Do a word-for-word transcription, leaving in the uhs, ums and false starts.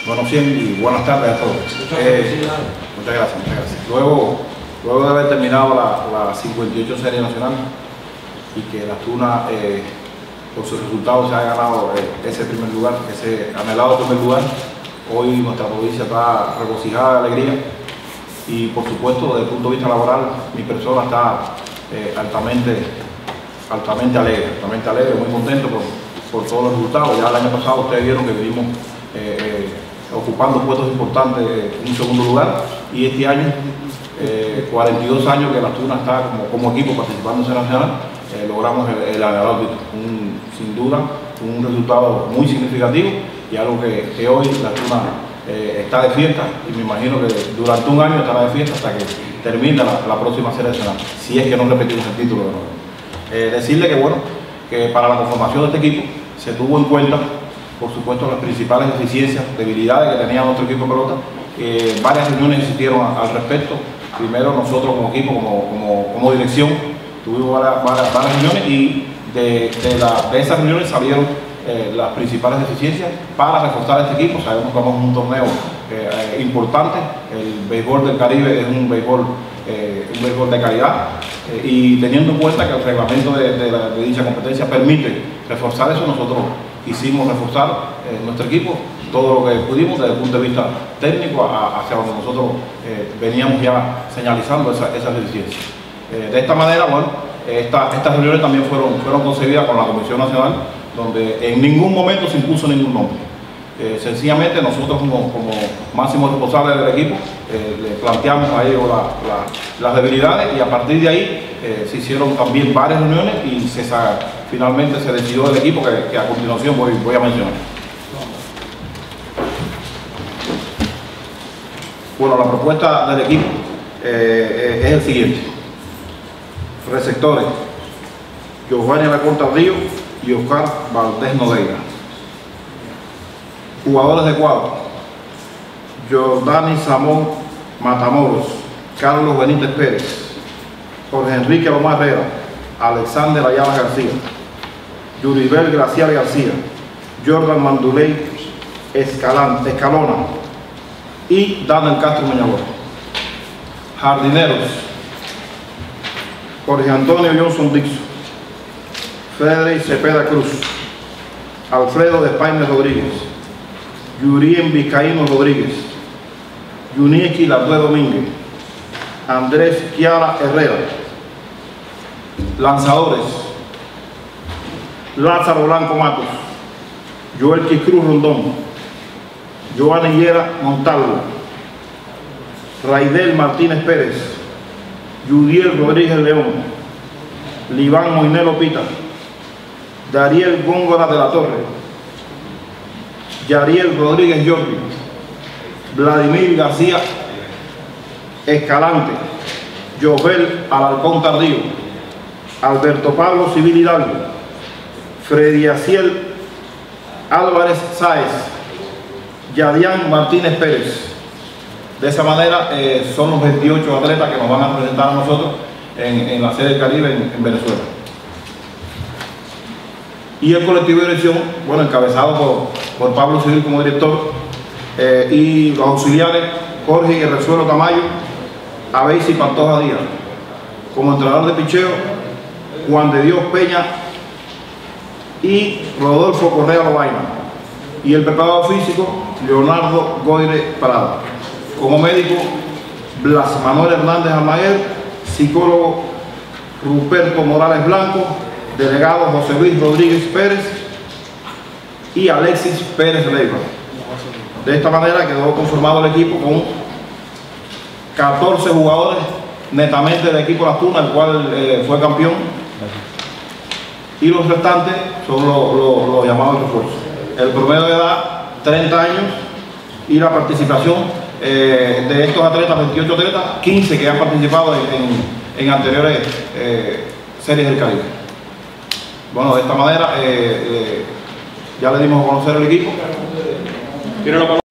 Bueno, sí, y buenas tardes a todos. Eh, muchas gracias, muchas gracias. Luego, luego de haber terminado la, la cincuenta y ocho Serie Nacional y que la Tuna, eh, por sus resultados, se ha ganado eh, ese primer lugar, ese anhelado primer lugar, hoy nuestra provincia está regocijada de alegría y, por supuesto, desde el punto de vista laboral, mi persona está eh, altamente, altamente alegre, altamente alegre, muy contento por, por todos los resultados. Ya el año pasado ustedes vieron que vivimos eh, eh, ocupando puestos importantes en un segundo lugar, y este año, eh, cuarenta y dos años que la Tuna está como, como equipo participando en Serie Nacional, eh, logramos el, el anhelado título. Un, sin duda un resultado muy significativo y algo que, que hoy la Tuna eh, está de fiesta, y me imagino que durante un año estará de fiesta hasta que termine la, la próxima Serie Nacional, si es que no repetimos el título de nuevo. Eh, decirle que bueno, que para la conformación de este equipo se tuvo en cuenta, por supuesto, las principales deficiencias, debilidades que tenía nuestro equipo de pelota. Eh, varias reuniones existieron al respecto. Primero nosotros como equipo, como, como, como dirección, tuvimos varias, varias, varias reuniones, y de, de, la, de esas reuniones salieron eh, las principales deficiencias para reforzar este equipo. Sabemos que vamos a un torneo eh, importante. El béisbol del Caribe es un béisbol, eh, un béisbol de calidad, eh, y teniendo en cuenta que el reglamento de, de, la, de dicha competencia permite reforzar eso, nosotros quisimos reforzar eh, nuestro equipo todo lo que pudimos desde el punto de vista técnico a, hacia donde nosotros eh, veníamos ya señalizando esas esa deficiencias. Eh, de esta manera, bueno, esta, estas reuniones también fueron, fueron concebidas con la Comisión Nacional, donde en ningún momento se impuso ningún nombre. Eh, sencillamente nosotros como, como máximos responsables del equipo eh, le planteamos a ellos la, la, las debilidades, y a partir de ahí eh, se hicieron también varias reuniones y se, finalmente se decidió el equipo que, que a continuación voy, voy a mencionar. Bueno, la propuesta del equipo eh, es el siguiente: receptores, Giovanni Alaconta Río y Oscar Valdés Nodeira. Jugadores de cuadro: Jordani Samón Matamoros, Carlos Benítez Pérez, Jorge Enrique Lomar Herrera, Alexander Ayala García, Yuribel Gracial García, Jordan Manduley Escalán, Escalona y Daniel Castro Muñagor. Jardineros: Jorge Antonio Johnson Dixon, Frederick Cepeda Cruz, Alfredo Despaine Rodríguez, Yurien Vizcaíno Rodríguez, Yunieski Latue Domínguez, Andrés Kiara Herrera. Lanzadores: Lázaro Blanco Matos, Joel Cruz Rondón, Joana Higuera Montalvo, Raidel Martínez Pérez, Yudiel Rodríguez León, Liván Moinelo Pita, Dariel Góngora de la Torre, Yariel Rodríguez Jordi, Vladimir García Escalante, Jovel Alarcón Tardío, Alberto Pablo Civil Hidalgo, Freddy Aciel Álvarez Sáez, Yadián Martínez Pérez. De esa manera eh, son los veintiocho atletas que nos van a presentar a nosotros en, en la Serie del Caribe en, en Venezuela. Y el colectivo de dirección, bueno, encabezado por, por Pablo Civil como director, eh, y los auxiliares Jorge y Resuelo Tamayo, Abeisi Pantoja Díaz. Como entrenador de picheo, Juan de Dios Peña y Rodolfo Correa Lobaina. Y el preparador físico, Leonardo Goire Parada. Como médico, Blas Manuel Hernández Almaguer, psicólogo Ruperto Morales Blanco, delegado José Luis Rodríguez Pérez y Alexis Pérez Leiva. De esta manera quedó conformado el equipo con catorce jugadores netamente del equipo La Tuna, el cual eh, fue campeón, y los restantes son los, los, los llamados refuerzos. El promedio de edad, treinta años, y la participación eh, de estos atletas, veintiocho atletas, quince que han participado en, en, en anteriores eh, series del Caribe. Bueno, de esta manera eh, eh, ya le dimos a conocer el equipo.